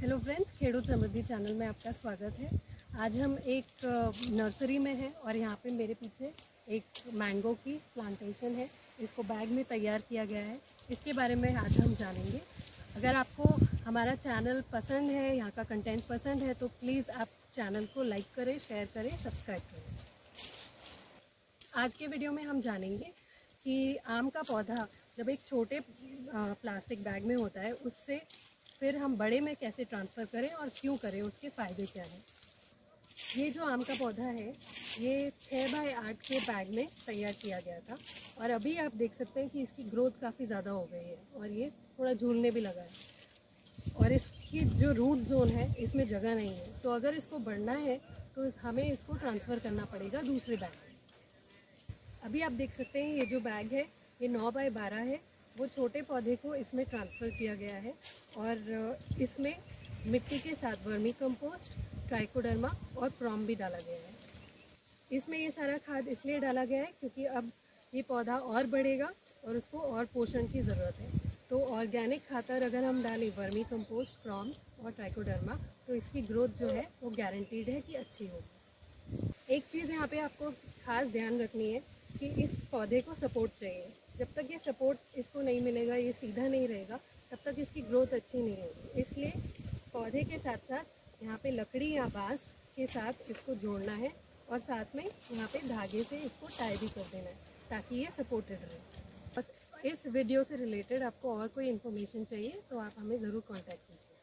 Hello friends, Khedut Samruddhi channel में आपका स्वागत है। आज हम एक नर्सरी में हैं और यहाँ पे मेरे पीछे एक मैंगो की प्लांटेशन है। इसको बैग में तैयार किया गया है। इसके बारे में आज हम जानेंगे। अगर आपको हमारा चैनल पसंद है, यहाँ का कंटेंट पसंद है, तो प्लीज़ आप चैनल को लाइक करें, शेयर करें, सब्सक्राइब करें। आज के वीडियो में हम जानेंगे कि आम का पौधा जब एक छोटे प्लास्टिक बैग में होता है, उससे फिर हम बड़े में कैसे ट्रांसफ़र करें और क्यों करें, उसके फ़ायदे क्या हैं। ये जो आम का पौधा है, ये 6 बाय 8 के बैग में तैयार किया गया था और अभी आप देख सकते हैं कि इसकी ग्रोथ काफ़ी ज़्यादा हो गई है और ये थोड़ा झूलने भी लगा है। और इसकी जो रूट जोन है, इसमें जगह नहीं है, तो अगर इसको बढ़ना है तो हमें इसको ट्रांसफ़र करना पड़ेगा दूसरे बैग में। अभी आप देख सकते हैं ये जो बैग है, ये 9 बाय 12 है। वो छोटे पौधे को इसमें ट्रांसफ़र किया गया है और इसमें मिट्टी के साथ वर्मी कंपोस्ट, ट्राइकोडर्मा और प्रॉम भी डाला गया है। इसमें ये सारा खाद इसलिए डाला गया है क्योंकि अब ये पौधा और बढ़ेगा और उसको और पोषण की ज़रूरत है। तो ऑर्गेनिक खातर अगर हम डालें वर्मी कंपोस्ट, प्रॉम और ट्राइकोडर्मा, तो इसकी ग्रोथ जो है वो गारंटीड है कि अच्छी होगी। एक चीज़ यहाँ पे आपको खास ध्यान रखनी है कि इस पौधे को सपोर्ट चाहिए। जब तक ये सपोर्ट इसको नहीं मिलेगा, ये सीधा नहीं रहेगा, तब तक इसकी ग्रोथ अच्छी नहीं होगी। इसलिए पौधे के साथ साथ यहाँ पे लकड़ी या बांस के साथ इसको जोड़ना है और साथ में यहाँ पे धागे से इसको टाई भी कर देना है ताकि ये सपोर्टेड रहे। बस इस वीडियो से रिलेटेड आपको और कोई इन्फॉर्मेशन चाहिए तो आप हमें ज़रूर कॉन्टैक्ट कीजिए।